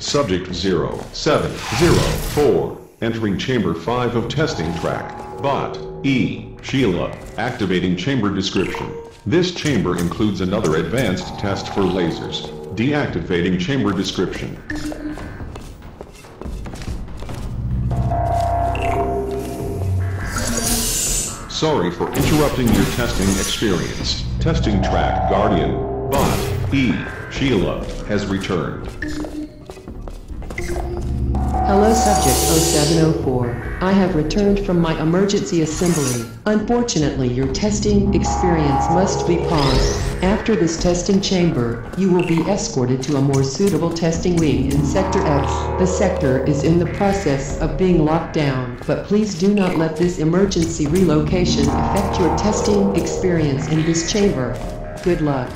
Subject 0704, entering Chamber 5 of testing track. Bot E. Sheila, activating chamber description. This chamber includes another advanced test for lasers. Deactivating chamber description. Sorry for interrupting your testing experience. Testing track Guardian, Bot E. Sheila, has returned. Hello Subject 0704. I have returned from my emergency assembly. Unfortunately, your testing experience must be paused. After this testing chamber, you will be escorted to a more suitable testing wing in Sector X. The sector is in the process of being locked down, but please do not let this emergency relocation affect your testing experience in this chamber. Good luck.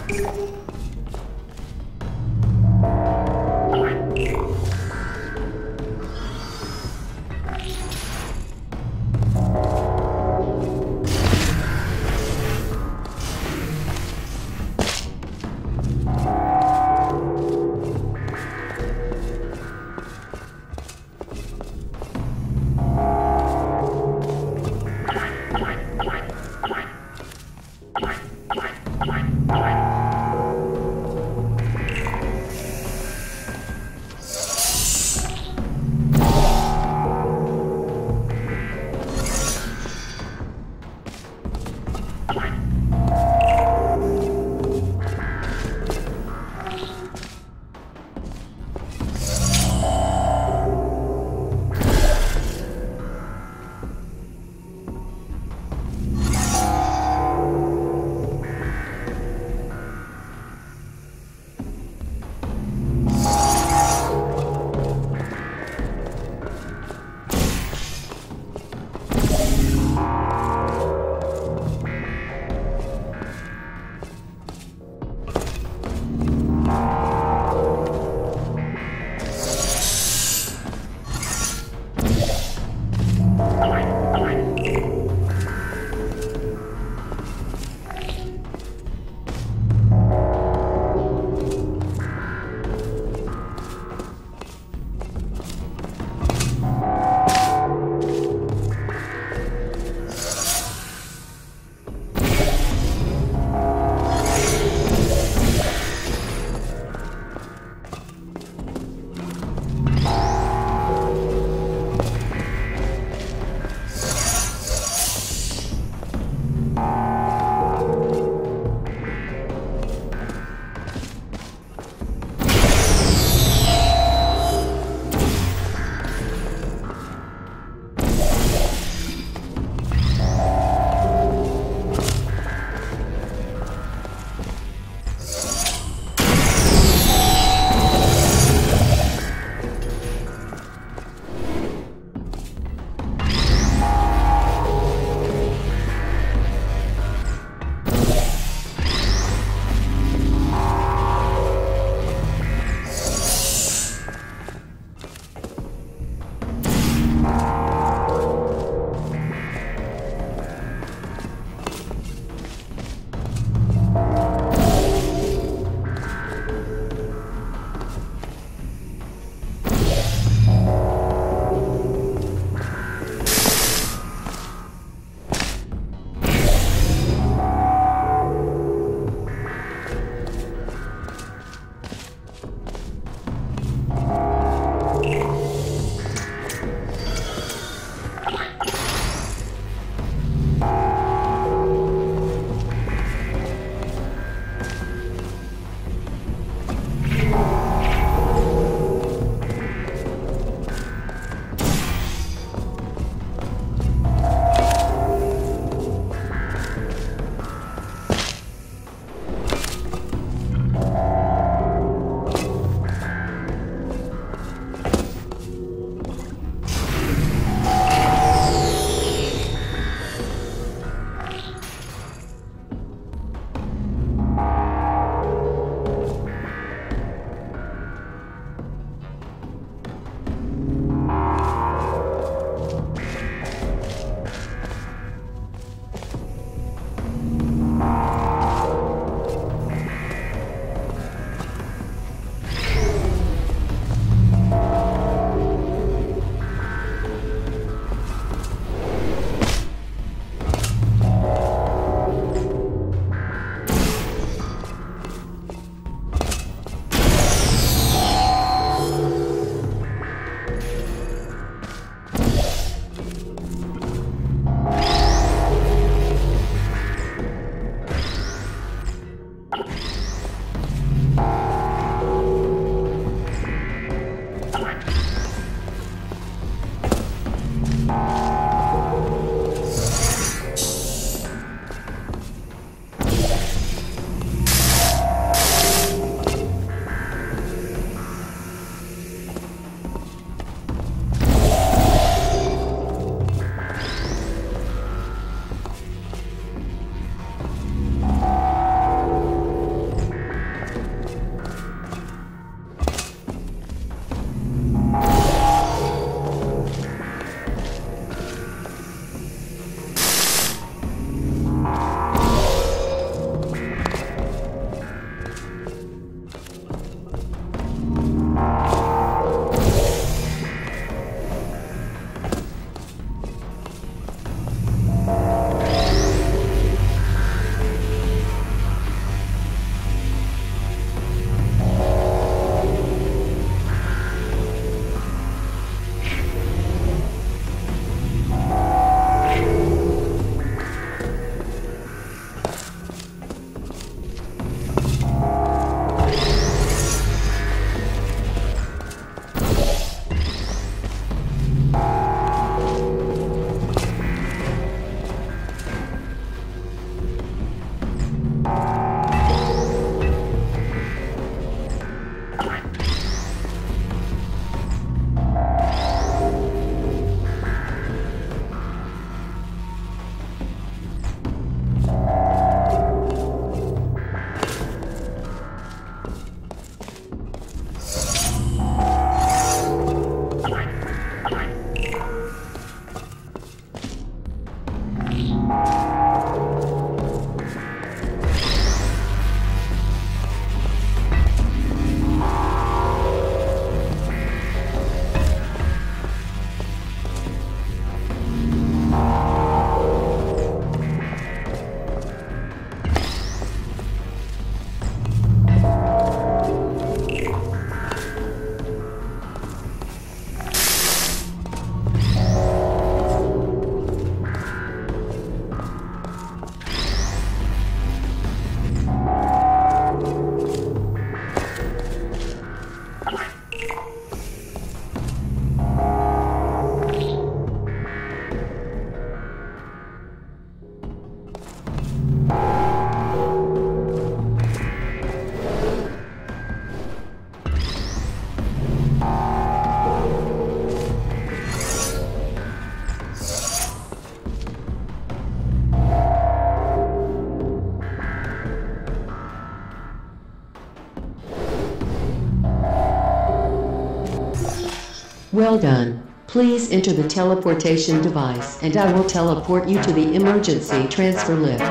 Well done. Please enter the teleportation device and I will teleport you to the emergency transfer lift.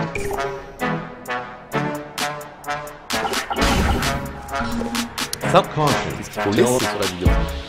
Caution. Police sur la vidéo.